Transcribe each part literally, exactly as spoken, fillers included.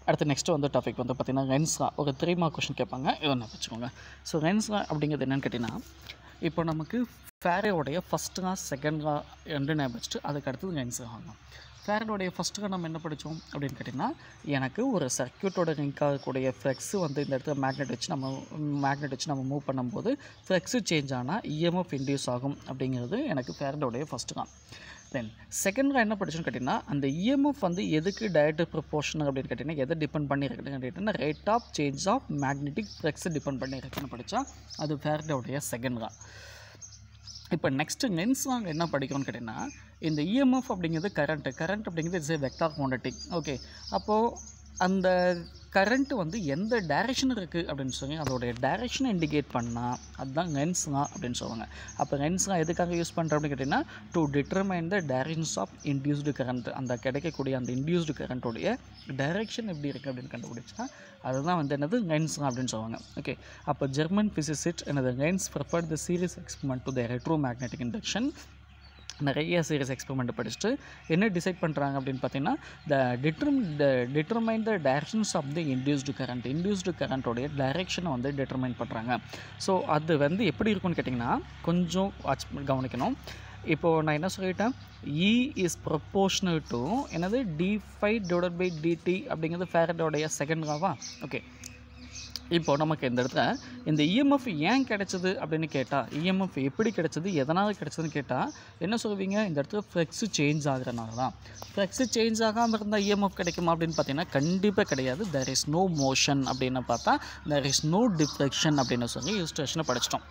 அடுத்து நெக்ஸ்ட்டு வந்து டாபிக் வந்து பார்த்திங்கன்னா ரென்ஸ்ரா ஒரு த்ரீ மார்க் கொஷின் கேட்பாங்க, இதை நான் வச்சுக்கோங்க. ஸோ ரென்ஸ்ரா அப்படிங்கிறது என்னென்னு கேட்டிங்கன்னா, இப்போ நமக்கு ஃபேரேவுடைய ஃபஸ்ட் லா செகண்ட் லா ரெண்டு ஞாபகம் வச்சுட்டு அதுக்கு அடுத்தது ரென்ஸ்ரா ஆகும். ஃபேரேவுடைய ஃபஸ்ட்டு லா நம்ம என்ன படித்தோம் அப்படின்னு கேட்டிங்கன்னா, எனக்கு ஒரு சர்க்யூட்டோட லிங்க் ஆகக்கூடிய ஃப்ளெக்ஸு வந்து இந்த இடத்துல மேக்னெட் வச்சு நம்ம மேக்னெட் வச்சு நம்ம மூவ் பண்ணும்போது ஃப்ளெக்ஸு சேஞ்ச் ஆனால் இஎம்எஃப் இன்டியூஸ் ஆகும் அப்படிங்கிறது எனக்கு ஃபேரேவுடைய ஃபஸ்ட்டு லா. தென் செகண்ட் லா என்ன படிச்சோன்னு கேட்டிங்கன்னா, அந்த இஎம்எஃப் வந்து எதுக்கு டைரக்ட் ப்ரொபோர்ஷனல் அப்படின்னு கேட்டிங்கன்னா எதை டிபெண்ட் பண்ணி இருக்குன்னு கேட்டிங்கன்னா rate of change of magnetic ஃப்ளெக்ஸை டிபெண்ட் பண்ணி இருக்குன்னு படித்தா அது ஃபேரேவுடைய செகண்ட் லா. இப்போ நெக்ஸ்ட்டு ரென்ஸ் லா என்ன படிக்கிறோன்னு கேட்டிங்கன்னா, இந்த இஎம்எஃப் அப்படிங்கிறது கரண்ட்டு கரண்ட் அப்படிங்கிறது it's a vector quantity. Okay, அப்போது அந்த கரண்ட்டு வந்து எந்த டைரெக்ஷன் இருக்குது அப்படின்னு சொல்லி அதோடைய டைரெக்ஷனை இண்டிகேட் பண்ணால் அதுதான் ரென்ஸ் லா அப்படின்னு சொல்லுவாங்க. அப்போ ரென்ஸ் லா எதுக்காக யூஸ் பண்ணுறோம் அப்படின்னு கேட்டிங்கன்னா, to determine the directions of induced current, அந்த கிடைக்கக்கூடிய அந்த இன்டியூஸ்டு கரண்ட்டோடைய டைரெக்ஷன் எப்படி இருக்குது அப்படின்னு கண்டுபிடிச்சா அதுதான் வந்து என்னது ரென்ஸ் லா அப்படின்னு சொல்லுவாங்க. ஓகே, அப்போ ஜெர்மன் ஃபிசிசிஸ்ட் என்னது Lenz preferred the series experiment to the retro magnetic induction. நிறைய சீரியஸ் எக்ஸ்பெரிமெண்ட் படிச்சுட்டு என்ன டிசைட் பண்ணுறாங்க அப்படின்னு பார்த்தீங்கன்னா, the determ the determine the directions of the induced current induced கரண்ட்டோடைய டைரெக்ஷனை வந்து டிட்டர்மைன் பண்ணுறாங்க. ஸோ அது வந்து எப்படி இருக்குன்னு கேட்டிங்கன்னா கொஞ்சம் வாட்ச் கவனிக்கணும். இப்போது நான் என்ன சொல்லிட்டேன், இ இஸ் ப்ரொப்போர்ஷனல் டு என்னது d phi divided by dt அப்படிங்கிறது ஃபேரடோடைய செகண்ட் லாவா. ஓகே, இப்போது நமக்கு இந்த இடத்துல இந்த இஎம்எஃப் ஏன் கிடச்சிது அப்படின்னு கேட்டால், இஎம்எஃப் எப்படி கிடச்சிது எதனால் கிடச்சதுன்னு கேட்டால் என்ன சொல்லுவீங்க, இந்த இடத்துல ஃப்ளெக்ஸு சேஞ்ச் ஆகுறனால தான். ஃப்ளெக்ஸு சேஞ்ச் ஆகாமல் இருந்தால் இஎம்எஃப் கிடைக்குமா அப்படின்னு பார்த்தீங்கன்னா கண்டிப்பாக கிடையாது. தெர் இஸ் நோ மோஷன் அப்படின்னு பார்த்தா தெர் இஸ் நோ டிஃப்ளெக்ஷன் அப்படின்னு சொல்லி இல்லுஸ்ட்ரேஷனை படிச்சிட்டோம்.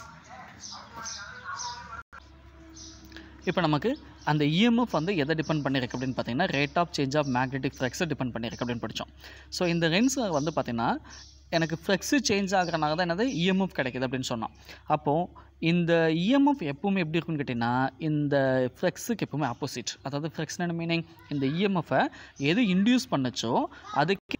இப்போ நமக்கு அந்த இஎம்எஃப் வந்து எதை டிபெண்ட் பண்ணியிருக்கு அப்படின்னு பார்த்தீங்கன்னா rate of change of magnetic ஃப்ளெக்ஸை டிபெண்ட் பண்ணியிருக்கு அப்படின்னு படித்தோம். ஸோ இந்த ரென்ஸ் வந்து பார்த்திங்கன்னா எனக்கு ஃப்ளெக்ஸு சேஞ்ச் ஆகிறனால தான் என்னது இஎம்எஃப் கிடைக்கிது அப்படின்னு சொன்னோம். அப்போது இந்த இஎம்எஃப் எப்பவுமே எப்படி இருக்குன்னு கேட்டிங்கன்னா இந்த ஃப்ளெக்ஸுக்கு எப்பவுமே ஆப்போசிட். அதாவது ஃப்ளெக்ஸ் என்ன மீனிங், இந்த இஎம்எஃப்பை எது இன்டியூஸ் பண்ணுச்சோ அதுக்கு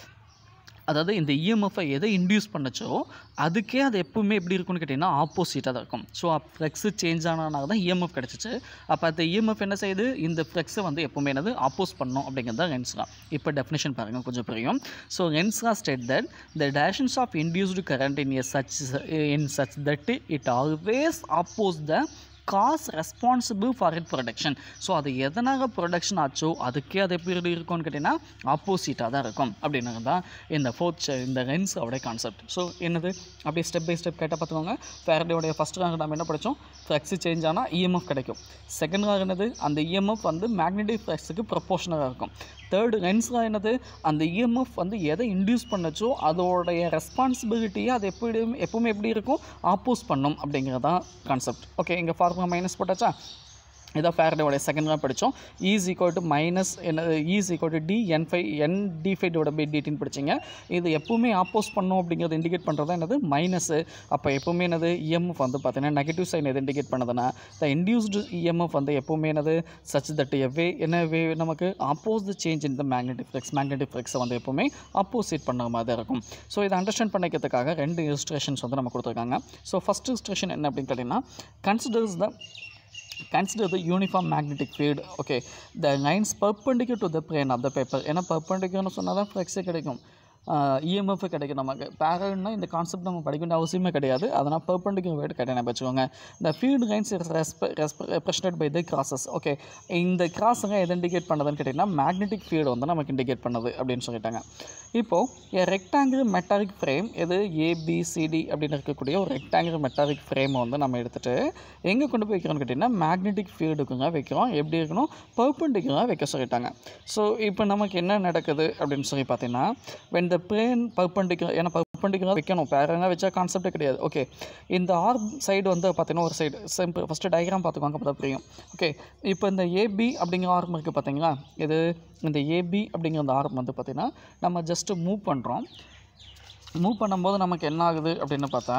அதாவது இந்த இஎம்எஃப்பை எதை இன்டியூஸ் பண்ணச்சோ அதுக்கே அது எப்பவுமே எப்படி இருக்குன்னு கேட்டிங்கன்னா ஆப்போசிட்டாக தான் இருக்கும். ஸோ ஃப்ளெக்ஸு சேஞ்ச் ஆனதுனால தான் இஎம்எஃப் கிடச்சிச்சு. அப்போ அந்த இஎம்எஃப் என்ன செய்யுது, இந்த ஃப்ளெக்ஸை வந்து எப்பவுமே என்னது ஆப்போஸ் பண்ணணும் அப்படிங்கிறது தான் ரென்ஸ் லா. இப்போ டெஃபினேஷன் பாருங்கள் கொஞ்சம் புரியும். So Lenz law states that the directions of induced current in a such in such that it always oppose the cause responsible for it production. So அது எதனாக ப்ரொடக்ஷன் ஆச்சோ அதுக்கே அது எப்படி இருக்கும்னு கேட்டிங்கன்னா ஆப்போசிட்டாக தான் இருக்கும் அப்படின்னு தான் இந்த ஃபோர்த் இந்த ரென்ஸோடைய கான்செப்ட். ஸோ என்னது அப்படியே ஸ்டெப் பை ஸ்டெப் கேட்டால் பார்த்துக்கோங்க. ஃபேரடேவுடைய ஃபஸ்ட் லா நம்ம என்ன படித்தோம், ஃப்ளெக்ஸு சேஞ்ச் ஆனால் இஎம்எஃப் கிடைக்கும். செகண்ட் லா என்னது, அந்த இஎம்எஃப் வந்து மேக்னெட்டிக் ஃப்ளெக்ஸுக்கு ப்ரொபோர்ஷனலாக இருக்கும். தேர்டு ரென்ஸ் லா என்னது, அந்த இஎம்எஃப் வந்து எதை இன்டியூஸ் பண்ணச்சோ அதோடைய ரெஸ்பான்சிபிலிட்டியை அது எப்படி எப்பவுமே எப்படி இருக்கும் ஆப்போஸ் பண்ணும் அப்படிங்கிறதான் கான்செப்ட். ஓகே, இங்கே ஃபார்முலா மைனஸ் போட்டாச்சா, இதான் ஃபேரடேவுடைய செகண்ட் லா படித்தோம். ஈஸ் ஈக்குவல் டு மைனஸ் என்ன is equal to d N phi N d phi divide by டிடின்னு படிச்சிங்க. இது எப்பவுமே ஆப்போஸ் பண்ணும் அப்படிங்கிறது இண்டிகேட் பண்ணுறது என்னது மைனஸு. அப்போ எப்பவுமே என்னது இஎம்எஃப் வந்து பார்த்தீங்கன்னா நெகட்டிவ் சைன் எது இண்டிகேட் பண்ணதுன்னா த இன்டியூஸ்டு இஎம்எஃப் வந்து எப்பவுமே என்னது சச் தட் எவே என்ன வே நமக்கு oppose the change in the magnetic flux magnetic ஃப்ளெக்ஸை வந்து எப்பவுமே ஆப்போசிட் பண்ண மாதிரி தான் இருக்கும். ஸோ இதை அண்டர்ஸ்டாண்ட் பண்ணிக்கிறதுக்காக ரெண்டு இல்லுஸ்ட்ரேஷன்ஸ் வந்து நம்ம கொடுத்துருக்காங்க. ஸோ ஃபஸ்ட் இல்லுஸ்ட்ரேஷன் என்ன அப்படின்னு கேட்டிங்கன்னா, considers the consider the uniform magnetic field. Okay, the lines perpendicular to the plane of the paper. ஏன்னா perpendicular சொன்னால் தான் ஃப்ளெக்ஸே கிடைக்கும், இஎம்எஃப் கிடைக்கும். நமக்கு பேரல்னா இந்த கான்செப்ட் நம்ம படிக்க வேண்டிய அவசியமே கிடையாது. அதனால் பெர்பெண்டிகுலர் வேர்டு கிடையாது வச்சுக்கோங்க. இந்த field lines represented by the crosses. Okay, இந்த கிராஸுங்க எதை இண்டிகேட் பண்ணதுன்னு கேட்டிங்கன்னா மேக்னெட்டிக் ஃபீல்டு வந்து நமக்கு இண்டிகேட் பண்ணுது அப்படின்னு சொல்லிட்டாங்க. இப்போது ரெக்டாங்கிள் மெட்டாலிக் ஃப்ரேம் எது ஏபிசிடி அப்படின்னு இருக்கக்கூடிய ஒரு ரெக்டாங்கிள் மெட்டாலிக் ஃப்ரேமை வந்து நம்ம எடுத்துகிட்டு எங்கே கொண்டு போய் வைக்கிறோம்னு கேட்டிங்கன்னா மேக்னெட்டிக் ஃபீல்டுக்குங்க வைக்கிறோம். எப்படி இருக்கணும், பெர்பெண்டிகுலராக வைக்க சொல்லிட்டாங்க. ஸோ இப்போ நமக்கு என்ன நடக்குது அப்படின்னு சொல்லி பார்த்தீங்கன்னா, when the plane perpendicular ஏன்னா perpendicular வைக்கணும், பேரலாக வச்சா கான்செப்டே கிடையாது. ஓகே, இந்த ஆர்ம் சைடு வந்து பார்த்தீங்கன்னா ஒரு சைடு சிம்பிள் ஃபஸ்ட்டு டயக்ராம் பார்த்துக்கோங்க, அப்போ தான் புரியும். ஓகே, இப்போ இந்த ஏபி அப்படிங்கிற ஆர்ம் இருக்குது பார்த்தீங்களா, இது இந்த ஏபி அப்படிங்கிற அந்த ஆர்ம் வந்து பார்த்திங்கன்னா நம்ம ஜஸ்ட்டு மூவ் பண்ணுறோம். மூவ் பண்ணும்போது நமக்கு என்ன ஆகுது அப்படின்னு பார்த்தா,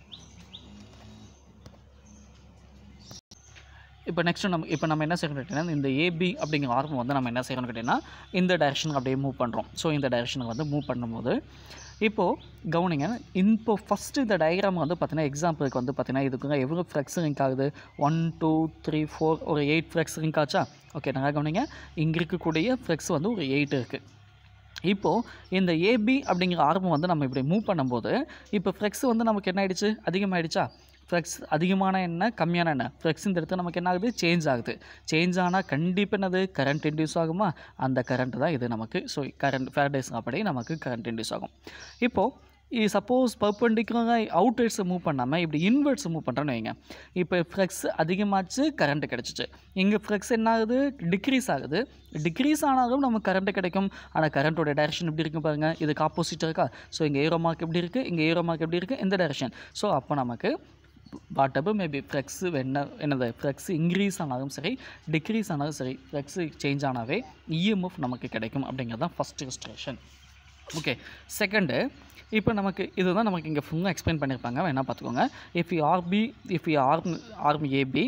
இப்போ நெக்ஸ்ட்டு நம்ம இப்போ நம்ம என்ன செய்யணும் கேட்டிங்கன்னா இந்த ஏபி அப்படிங்கிற ஆர்ம் வந்து நம்ம என்ன செய்யணும்னு கேட்டிங்கன்னா இந்த டைரெக்ஷனுக்கு அப்படியே மூவ் பண்ணுறோம். ஸோ இந்த டைரெக்ஷனுக்கு வந்து மூவ் பண்ணும்போது இப்போது கவனிங்க, இப்போ ஃபஸ்ட்டு இந்த டயக்ராம் வந்து பார்த்தீங்கன்னா எக்ஸாம்பிளுக்கு வந்து பார்த்தீங்கன்னா இதுக்குங்க எவ்வளோ ஃப்ளெக்ஸ் லிங்க் ஆகுது, ஒன் டூ த்ரீ ஃபோர் ஒரு எயிட் ஃப்ளெக்ஸ் லிங்க் ஆச்சா. ஓகே, நல்லா கவனிங்க, இங்கே இருக்கக்கூடிய ஃப்ளெக்ஸ் வந்து ஒரு எயிட் இருக்குது. இப்போது இந்த ஏபி அப்படிங்கிற ஆர்ம் வந்து நம்ம இப்படி மூவ் பண்ணும்போது இப்போ ஃப்ளெக்ஸ் வந்து நமக்கு என்ன ஆயிடுச்சு, அதிகமாகிடுச்சா? ஃப்ளெக்ஸ் அதிகமான என்ன கம்மியான என்ன ஃப்ளெக்ஸ் இந்த இடத்துல நமக்கு என்ன ஆகுது, சேஞ்ச் ஆகுது. சேஞ்ச் ஆனால் கண்டிப்பாக என்னது கரண்ட் இன்டியூஸ் ஆகுமா? அந்த கரண்ட் தான் இது நமக்கு. ஸோ கரண்ட் ஃபேரடேஸ் அப்படி நமக்கு கரண்ட் இன்டியூஸ் ஆகும். இப்போது இது சப்போஸ் பர்பெண்டிகுலராக அவுட்வேர்ட்ஸை மூவ் பண்ணாமல் இப்படி இன்வெர்ட்ஸை மூவ் பண்ணுறேன்னு வைங்க. இப்போ ஃப்ளெக்ஸ் அதிகமாச்சு, கரண்ட் கிடச்சிச்சு. இங்கே ஃப்ளெக்ஸ் என்ன ஆகுது, டிக்ரீஸ் ஆகுது. டிக்ரீஸ் ஆனாலும் நமக்கு கரண்ட் கிடைக்கும். ஆனால் கரண்ட்டோட டைரக்ஷன் எப்படி இருக்கும் பாருங்கள், இதுக்கு ஆப்போசிட் இருக்கா? ஸோ இங்கே ஏரோ மார்க் எப்படி இருக்குது, இங்கே ஏரோ மார்க் எப்படி இருக்குது, இந்த டைரக்ஷன். ஸோ அப்போ நமக்கு வாட்டெவர் மேபி ஃப்ளெக்ஸு என்ன என்னது ஃப்ளெக்ஸ் இன்க்ரீஸ் ஆனாலும் சரி, டிக்ரீஸ் ஆனாலும் சரி, ஃப்ளெக்ஸு சேஞ்ச் ஆனாவே இஎம்எஃப் நமக்கு கிடைக்கும் அப்படிங்கிறது தான் ஃபஸ்ட் இலஸ்ட்ரேஷன். ஓகே, செகண்டு இப்போ நமக்கு இதுதான் நமக்கு இங்கே ஃபுல்லாக எக்ஸ்பிளைன் பண்ணியிருப்பாங்க, வேணால் பார்த்துக்கோங்க. If you RP if you arm arm AB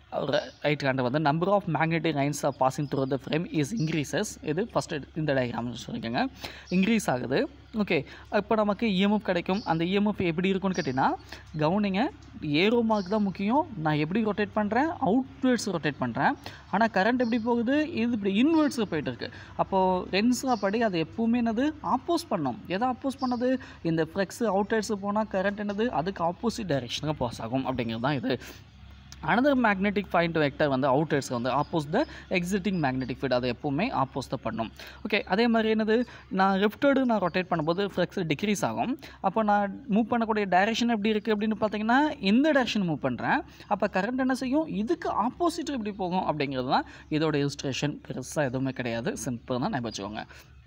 right hand வந்து number of magnetic lines of passing through the frame is increases. இது ஃபஸ்ட்டு இந்த டயக்ராம் சொல்லிக்கோங்க, இன்க்ரீஸ் ஆகுது. ஓகே, இப்போ நமக்கு இஎம்எஃப் கிடைக்கும். அந்த இஎம்எஃப் எப்படி இருக்கும்னு கேட்டிங்கன்னா, கவனிங்க, ஏரோ மார்க் தான் முக்கியம். நான் எப்படி ரொட்டேட் பண்ணுறேன், அவுட்வேர்ட்ஸ் ரொட்டேட் பண்ணுறேன். ஆனால் கரண்ட் எப்படி போகுது, இது இப்படி இன்வெர்ட்ஸில் போயிட்டுருக்கு. அப்போது ரென்ஸாக படி அது எப்பவுமே என்னது ஆப்போஸ் பண்ணும். எதை ஆப்போஸ் பண்ணது, இந்த ஃப்ளெக்ஸு அவுட்வேர்ட்ஸு போனால் கரண்ட் என்னது அதுக்கு ஆப்போசிட் டைரெக்ஷனுக்கு பாஸ் ஆகும் அப்படிங்கிறது தான் இது. அனதர் மேக்னெட்டிக் பாயிண்ட் வெக்டர் வந்து அவுட்டர்ஸ் வந்து oppose the exciting magnetic field, அதை எப்போவுமே ஆப்போஸ் தான் பண்ணும். ஓகே, அதே மாதிரி என்னது, நான் லெஃப்டோடு நான் ரொட்டேட் பண்ணும்போது ஃப்ளெக்ஸ் டிக்ரீஸ் ஆகும். அப்போ நான் மூவ் பண்ணக்கூடிய டைரெக்ஷன் எப்படி இருக்குது அப்படின்னு பார்த்தீங்கன்னா, இந்த டைரெக்ஷன் மூவ் பண்ணுறேன். அப்போ கரண்ட் என்ன செய்யும், இதுக்கு ஆப்போசிட் எப்படி போகும் அப்படிங்கிறது தான் இதோட இலஸ்ட்ரேஷன். பெருசாக எதுவுமே கிடையாது, சிம்பிள் தான் ஞாபகம் வச்சுக்கோங்க.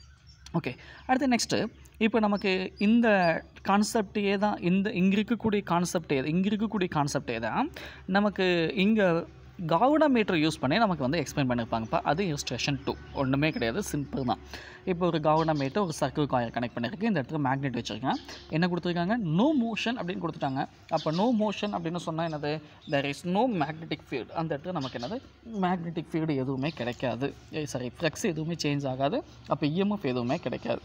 ஓகே, அடுத்து நெக்ஸ்ட்டு இப்போ நமக்கு இந்த கான்செப்டே தான், இந்த இங்கே இருக்கக்கூடிய கான்செப்டே இங்கே இருக்கக்கூடிய கான்செப்டே தான் நமக்கு இங்கே காவுடா மீட்டர் யூஸ் பண்ணி நமக்கு வந்து எக்ஸ்பிளைன் பண்ணியிருப்பாங்கப்பா. அது இலஸ்ட்ரேஷன் டூ, ஒன்றுமே கிடையாது, சிம்பிள் தான். இப்போ ஒரு காவுடா மீட்டர் ஒரு சர்க்கிள் காயில் கனெக்ட் பண்ணியிருக்கு. இந்த இடத்துல மேக்னெட் வச்சுருக்கேன். என்ன கொடுத்துருக்காங்க, நோ மோஷன் அப்படின்னு கொடுத்துட்டாங்க. அப்போ நோ மோஷன் அப்படின்னு சொன்னால் என்னது, there is no magnetic field. அந்த இடத்துல நமக்கு என்னது மேக்னெட்டிக் ஃபீல்டு எதுவுமே கிடைக்காது, சாரி ஃப்ளெக்ஸ் எதுவுமே சேஞ்ச் ஆகாது. அப்போ இஎம்எஃப் எதுவுமே கிடைக்காது.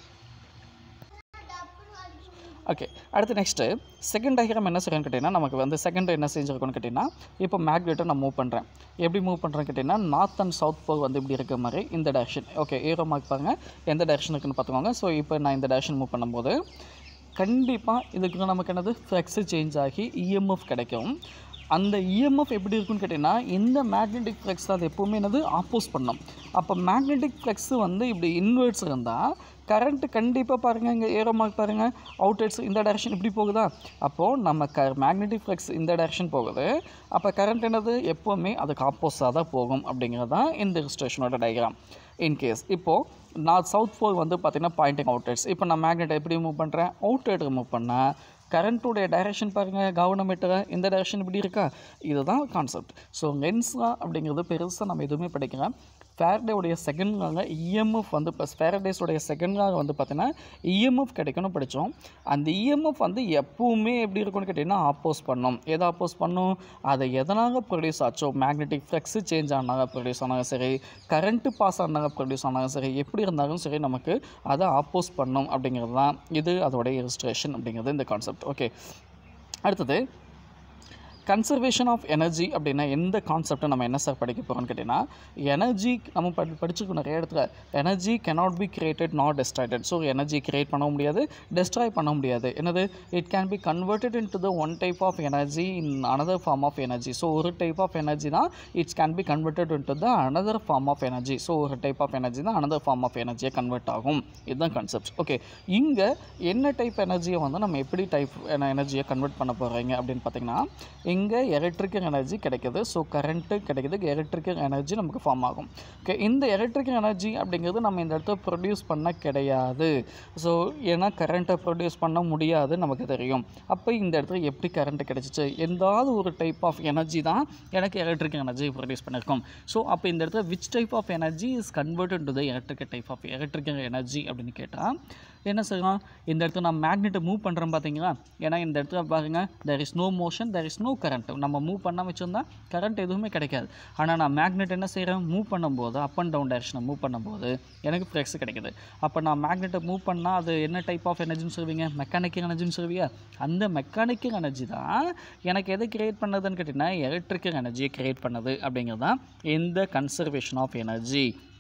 ஓகே, அடுத்து நெக்ஸ்ட்டு செகண்ட் டயக்ராம் என்ன செய்யணும்னு கேட்டிங்கன்னா, நமக்கு வந்து செகண்ட் என்ன செஞ்சுருக்கோன்னு கேட்டிங்கன்னா, இப்போ மேக்னெட்டை நான் மூவ் பண்ணுறேன். எப்படி மூவ் பண்ணுறேன்னு கேட்டிங்கன்னா, நார்த் அண்ட் சவுத் போல் வந்து இப்படி இருக்க மாதிரி இந்த டைரக்ஷன். ஓகே, ஏரோ மார்க் பாருங்கள் எந்த டைரக்ஷன் இருக்குன்னு பார்த்துக்கோங்க. ஸோ இப்போ நான் இந்த டைரக்ஷன் மூவ் பண்ணும்போது கண்டிப்பாக இதுக்கு நமக்கு என்னது ஃப்ளெக்ஸு சேஞ்ச் ஆகி இஎம்எஃப் கிடைக்கும். அந்த இஎம்எஃப் எப்படி இருக்குன்னு கேட்டிங்கன்னா, இந்த மேக்னெட்டிக் ஃப்ளெக்ஸ் அது எப்போவுமே என்னது ஆப்போஸ் பண்ணும். அப்போ மேக்னெட்டிக் ஃப்ளெக்ஸு வந்து இப்படி இன்வெர்ட்ஸ் இருந்தால் கரண்ட்டு கண்டிப்பாக பாருங்கள், இங்கே ஏரோ மார்க் பாருங்கள், அவுட்வேர்ட்ஸ் இந்த டைரக்ஷன் இப்படி போகுதா. அப்போது நம்ம க மேக்னெட்டிக் ஃப்ளெக்ஸ் இந்த டைரக்ஷன் போகுது. அப்போ கரண்ட் என்னது எப்போவுமே அதுக்கு ஆப்போஸாக தான் போகும் அப்படிங்கிறது தான் இந்த இலஸ்ட்ரேஷனோட டயக்ராம். இன்கேஸ் இப்போது நான் சவுத் போல் வந்து பார்த்திங்கன்னா பாயிண்டிங் அவுட்வேர்ட்ஸ். இப்போ நான் மேக்னெட்டை எப்படி மூவ் பண்ணுறேன், அவுட்வேர்டுக்கு மூவ் பண்ணேன். கரண்ட்டுடைய டைரக்ஷன் பாருங்கள், கவர்மெண்ட்டை இந்த டைரக்ஷன் இப்படி இருக்கா. இதுதான் கான்செப்ட். ஸோ லென்ஸ்லா அப்படிங்கிறது பெருசாக நம்ம எதுவுமே படிக்கல. ஃபேரடேவுடைய செகண்ட் லாங்க இஎம்எஃப் வந்து ப்ளஸ் ஃபேரடேஸோடைய செகண்ட் லாக வந்து பார்த்தீங்கன்னா இஎம்எஃப் கிடைக்கும்னு படித்தோம். அந்த இஎம்எஃப் வந்து எப்பவுமே எப்படி இருக்கும்னு கேட்டிங்கன்னா ஆப்போஸ் பண்ணும். எதை ஆப்போஸ் பண்ணும், அதை எதனாக ப்ரொடியூஸ் ஆச்சோ, மேக்னெட்டிக் ஃப்ளெக்ஸு சேஞ்ச் ஆனாங்க ப்ரொடியூஸ் ஆனாலும் சரி, கரண்ட்டு பாஸ் ஆனாங்க ப்ரொடியூஸ் ஆனாலும் சரி, எப்படி இருந்தாலும் சரி நமக்கு அதை ஆப்போஸ் பண்ணும் அப்படிங்கிறது தான் இது அதோடைய இலஸ்ட்ரேஷன் அப்படிங்கிறது இந்த கான்செப்ட். ஓகே, அடுத்தது கன்சர்வேஷன் ஆஃப் எனர்ஜி அப்படின்னா எந்த கான்செப்டை நம்ம என்ன சார் படிக்க போகிறோம்னு கேட்டிங்கன்னா, எனர்ஜி நம்ம படி படிச்சுக்கணும் நிறைய இடத்துல. Energy cannot be created not destroyed. So energy create பண்ண முடியாது, டெஸ்ட்ராய் பண்ண முடியாது. என்னது, it can be converted into the one type of energy in another form of energy. So ஒரு டைப் ஆஃப் எனர்ஜி தான் it's can be converted into the another form of energy. So ஒரு type of energy தான் another form of எனர்ஜியை convert ஆகும். இதுதான் concept. Okay, இங்கே என்ன type எனர்ஜியை வந்து நம்ம எப்படி டைப் எனர்ஜியை கன்வெர்ட் பண்ண போகிறீங்க அப்படின்னு பார்த்தீங்கன்னா, இங்கே எலக்ட்ரிக்கல் எனர்ஜி கிடைக்கிது. ஸோ கரண்ட்டு கிடைக்கிது, எலக்ட்ரிக்கல் எனர்ஜி நமக்கு ஃபார்ம் ஆகும். ஓகே, இந்த எலக்ட்ரிக்கல் எனர்ஜி அப்படிங்கிறது நம்ம இந்த இடத்துல ப்ரொடியூஸ் பண்ண கிடையாது. ஸோ ஏன்னா கரண்ட்டை ப்ரொடியூஸ் பண்ண முடியாது நமக்கு தெரியும். அப்போ இந்த இடத்துல எப்படி கரண்ட்டு கிடைச்சிச்சு, எந்தாவது ஒரு டைப் ஆஃப் எனர்ஜி தான் எனக்கு எலக்ட்ரிக்கல் எனர்ஜி ப்ரொடியூஸ் பண்ணியிருக்கோம். ஸோ அப்போ இந்த இடத்துல which type of energy is converted to the electrical type of electrical energy அப்படின்னு கேட்டால் என்ன செய்யலாம், இந்த இடத்துல நான் மேக்னெட்டை மூவ் பண்ணுறோம் பார்த்தீங்களா. ஏன்னா இந்த இடத்துல பாருங்கள், there is no motion, there is no current. நம்ம மூவ் பண்ணால் வச்சுருந்தா கரண்ட் எதுவுமே கிடைக்காது. ஆனால் நான் மேக்னெட் என்ன செய்கிறேன், மூவ் பண்ணும்போது அப் அண்ட் டவுன் டைரக்ஷனை மூவ் பண்ணும்போது எனக்கு ஃப்ளெக்ஸ் கிடைக்குது. அப்போ நான் மேக்னெட்டை மூவ் பண்ணால் அது என்ன டைப் ஆஃப் எனர்ஜின்னு சொல்லுவீங்க, மெக்கானிக்கல் எனர்ஜின்னு சொல்லுவீங்க. அந்த மெக்கானிக்கல் எனர்ஜி தான் எனக்கு எதை கிரியேட் பண்ணதுன்னு கேட்டிங்கன்னா எலக்ட்ரிக்கல் எனர்ஜியை கிரியேட் பண்ணது அப்படிங்கிறது தான் இந்த கன்சர்வேஷன் ஆஃப் எனர்ஜி.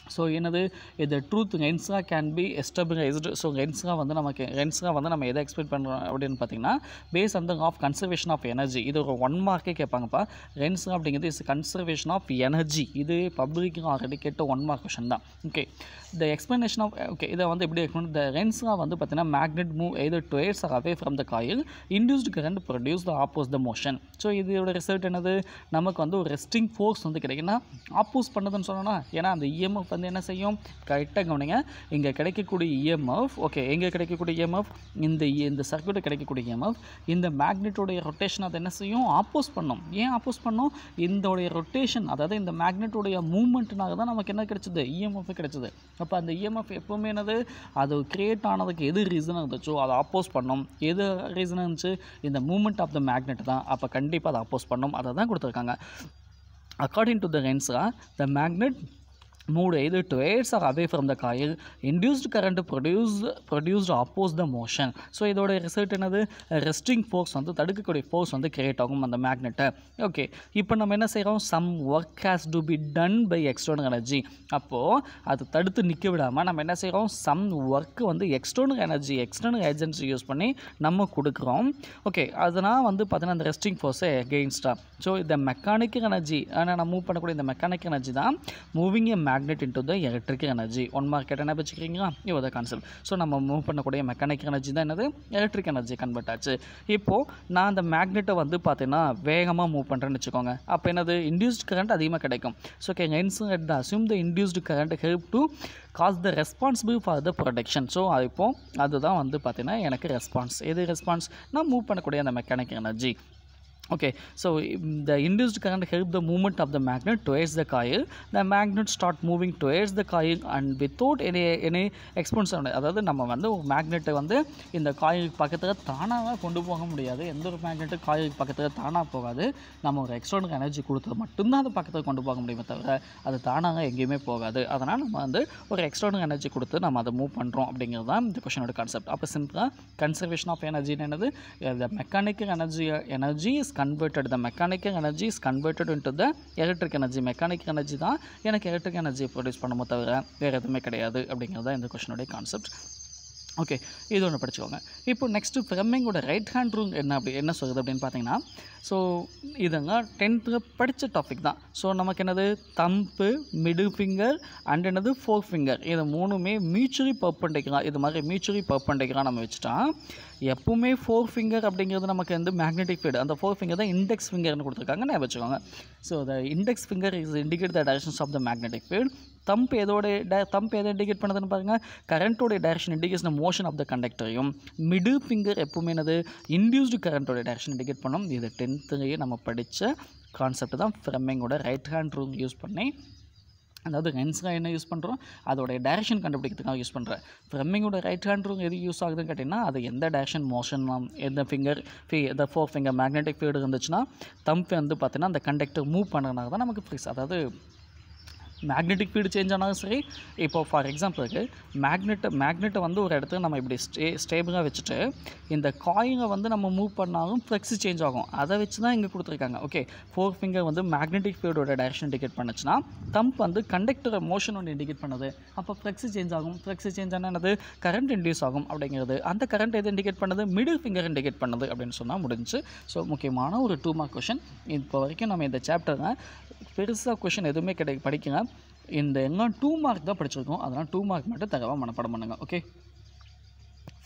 ஸோ என்னது இந்த truth Lenz's law can be established. So Lenz's law வந்து நமக்கு ரென்ஸ்ரா வந்து நம்ம எதை எக்ஸ்பெக்ட் பண்ணுறோம் அப்படின்னு பார்த்தீங்கன்னா பேஸ் அந்த ஆஃப் கன்சர்வேஷன் ஆஃப் எனர்ஜி. இது ஒரு ஒன் மார்க்கே கேட்பாங்கப்பா. ரென்ஸ்ரா அப்படிங்கிறது இஸ் கன்சர்வேஷன் ஆஃப் எனர்ஜி. இது பப்ளிக்கு ஆல்ரெடி கேட்ட ஒன் மார்க் கொஷன் தான். Okay, the explanation of okay இதை வந்து எப்படி எக்ஸ்பிளைன் த ரென்ஸ்ரா வந்து பார்த்தீங்கன்னா magnet move either towards or away from the coil induced current produce the oppose the motion. So இதோட result என்னது, நமக்கு வந்து ஒரு ரெஸ்டிங் ஃபோர்ஸ் வந்து கிடைக்குன்னா ஆப்போஸ் பண்ணுதுன்னு சொல்லணும். ஏன்னா அந்த இஎம்எஃப் வந்து என்ன செய்யும், கரெக்டாக கவனிங்க, இங்கே கிடைக்கக்கூடிய இஎம்எஃப் ஓகே எங்கே கிடைக்கக்கூடிய இஎம்எஃப் இந்த இந்த சர்க்யூட்டை கிடைக்கக்கூடிய இஎம்எஃப் இந்த மேக்னெட்டோடைய ரொட்டேஷன் அதை என்ன செய்யும், ஆப்போஸ் பண்ணும். ஏன் ஆப்போஸ் பண்ணும், இதோடைய ரொட்டேஷன் அதாவது இந்த மேக்னெட்டோடைய மூவ்மெண்ட்னாக தான் நமக்கு என்ன கிடைச்சது, இஎம்எஃப் கிடைச்சது. அப்போ அந்த இஎம்எஃப் எப்போவுமே என்னது, அது கிரியேட் ஆனதுக்கு எது ரீசன் இருந்துச்சோ அதை ஆப்போஸ் பண்ணும். எது ரீசன் இருந்துச்சு, இந்த மூவ்மெண்ட் ஆஃப் த மேக்னெட் தான். அப்போ கண்டிப்பாக அதை ஆப்போஸ் பண்ணும். அதை தான் கொடுத்துருக்காங்க. According to the Rensra, the magnet moved either towards or away from the coil. Induced current produced produced oppose the motion. So இதோட ரிசல்ட் என்னது, ரெஸ்டிங் ஃபோர்ஸ் வந்து தடுக்கக்கூடிய ஃபோர்ஸ் வந்து கிரியேட் ஆகும் அந்த மேக்னெட்டை. ஓகே, இப்போ நம்ம என்ன செய்கிறோம், some work has to be done by external energy. அப்போது அது தடுத்து நிற்க விடாமல் நம்ம என்ன செய்கிறோம், சம் ஒர்க்கு வந்து external energy external agency use பண்ணி நம்ம கொடுக்குறோம். ஓகே, அதனால் வந்து பார்த்தீங்கன்னா அந்த ரெஸ்டிங் ஃபோர்ஸை எகெயின்ஸ்டாக. ஸோ இந்த மெக்கானிக்கல் எனர்ஜி ஆனால் நான் மூவ் பண்ணக்கூடிய இந்த மெக்கானிக்கல் எனர்ஜி தான் moving a magnet into the electric energy. One mark என்ன வச்சுக்கிறீங்களா, இவ்வளோ கான்செப்ட். ஸோ நம்ம மூவ் பண்ணக்கூடிய மெக்கானிக்கல் எனர்ஜி தான் என்னது, எலக்ட்ரிக் எனர்ஜி கன்வெர்ட் ஆச்சு. இப்போது நான் அந்த மேக்னெட்டை வந்து பார்த்தீங்கன்னா வேகமாக மூவ் பண்ணுறேன்னு வச்சுக்கோங்க. அப்போ என்னது, இன்டியூஸ்ட் கரண்ட் அதிகமாக கிடைக்கும். So okay, hence the assume the induced current help to cause the responsible for the production. So இப்போது அதுதான் வந்து பார்த்தீங்கன்னா எனக்கு ரெஸ்பான்ஸ். எது ரெஸ்பான்ஸ், நான் மூவ் பண்ணக்கூடிய அந்த mechanical energy. Okay, so the induced current help the movement of the magnet towards the coil. The magnet start moving towards the coil and without any any expansion. அதாவது நம்ம வந்து ஒரு மேக்னெட்டை வந்து இந்த காயிலுக்கு பக்கத்தில் தானாக கொண்டு போக முடியாது. எந்த ஒரு மேக்னெட்டு காயிலுக்கு பக்கத்தில் தானாக போகாது. நம்ம ஒரு எக்ஸ்டர்னல் எனர்ஜி கொடுத்தது மட்டும்தான் அது பக்கத்தில் கொண்டு போக முடியுமே தவிர அது தானாக எங்கேயுமே போகாது. அதனால் நம்ம வந்து ஒரு எக்ஸ்டர்னல் எனர்ஜி கொடுத்து நம்ம அதை மூவ் பண்ணுறோம் அப்படிங்கிறது தான் இந்த கொஷனோட கான்செப்ட். அப்போ சிம்பிளாக கன்சர்வேஷன் ஆஃப் எனர்ஜின்னு என்னது, the mechanical energy energy is converted the mechanical energy is converted into the electric energy. Mechanical energy தான் எனக்கு எலக்ட்ரிக் எனர்ஜியை ப்ரொடியூஸ் பண்ணுமோ தவிர வேறு எதுவுமே கிடையாது அப்படிங்கிறது தான் இந்த கொஷனுடைய கான்செப்ட். ஓகே, இது ஒன்று படிச்சுக்கோங்க. இப்போ நெக்ஸ்ட்டு ஃப்ளெமிங்கோட ரைட் ஹேண்ட் ரூல் என்ன அப்படி என்ன சொல்லுது அப்படின்னு பார்த்தீங்கன்னா, ஸோ இதெல்லாம் டென்த்தில் படித்த டாபிக் தான். ஸோ நமக்கு என்னது, தம்பு, மிடில் ஃபிங்கர் அண்ட் என்னது ஃபோர் ஃபிங்கர், இது மூணுமே மியூச்சுவலி பர்பெண்டிகுலர். இது மாதிரி மியூச்சுவலி பர்பெண்டிகுலர் நம்ம வச்சுட்டா எப்பவுமே ஃபோர் ஃபிங்கர் அப்படிங்கிறது நமக்கு வந்து மேக்னெட்டிக் ஃபீல்டு. அந்த ஃபோர் ஃபிங்கர் தான் இண்டெக்ஸ் ஃபிங்கர்னு கொடுத்துருக்காங்க, நான் வச்சுக்கோங்க. So the index finger is indicate the directions of the magnetic field. Thumb எதோட தம்ப் எதை இண்டிகேட் பண்ணுதுன்னு பாருங்கள், கரண்ட்டோடைய direction indicates the motion of the கண்டக்டரையும். மிடில் ஃபிங்கர் எப்பவுமே என்னது, இன்டியூஸ்டு கரண்ட்டோட டைரக்ஷன் இண்டிகேட் பண்ணும். இது டென்த்துலேயே நம்ம படித்த கான்செப்ட் தான். ஃப்ளெமிங்கோட ரைட் ஹேண்ட் ரூல் யூஸ் பண்ணி, அதாவது ரென்ஸ்ரா என்ன யூஸ் பண்ணுறோம், அதோடைய டைரக்ஷன் கண்டுபிடிக்கிறதுக்காக யூஸ் பண்ணுறேன். ஃப்ளெமிங்கோட ரைட் ஹேண்ட் ரூல் எது யூஸ் ஆகுதுன்னு கேட்டிங்கன்னா, அது எந்த டைரக்ஷன் மோஷன் எந்த ஃபிங்கர் ஃபி எந்த ஃபோர் ஃபிங்கர் மேக்னெட்டிக் ஃபீல்டு இருந்துச்சுன்னா தம்ப் வந்து பார்த்தீங்கன்னா அந்த கண்டக்டர் மூவ் பண்ணுறதுனால தான் நமக்கு ஃப்ரீஸ். அதாவது மேக்னெட்டிக் ஃபீல்டு சேஞ்ச் ஆனாலும் சரி, இப்போ ஃபார் எக்ஸாம்பிளுக்கு மேக்னெட்டை மேக்னெட்டை வந்து ஒரு இடத்துல நம்ம இப்படி ஸ்டே ஸ்டேபிளாக வச்சுட்டு இந்த காயினை வந்து நம்ம மூவ் பண்ணாலும் ஃப்ளெக்ஸி சேஞ்ச் ஆகும். அதை வச்சு தான் இங்கே கொடுத்துருக்காங்க. ஓகே, ஃபோர் ஃபிங்கர் வந்து மேக்னெட்டிக் ஃபீல்டோட டைரக்ஷன் இண்டிகேட் பண்ணுச்சுன்னா தம்ப் வந்து கண்டக்டரை மோஷன் ஒன்று இண்டிகேட் பண்ணுது. அப்போ ஃப்ளெக்ஸி சேஞ்ச் ஆகும். ஃப்ளெக்ஸி சேஞ்ச் ஆனால் என்னது, கரண்ட் இன்டியூஸ் ஆகும் அப்படிங்கிறது. அந்த கரண்ட் எது இண்டிகேட் பண்ணுது, மிடில் ஃபிங்கர் இண்டிகேட் பண்ணுது அப்படின்னு சொன்னால் முடிஞ்சு. ஸோ முக்கியமான ஒரு டூ மார்க் கொஷின். இப்போ வரைக்கும் நம்ம இந்த சாப்டரில் பெருசாக கொஷின் எதுவுமே கிடை படிக்கங்க. இந்த எல்லாம் டூ மார்க் தான் படிச்சிருக்கோம். அதனால் டூ மார்க் மட்டும் தகவல் மனப்பாடம் பண்ணுங்கள். ஓகே.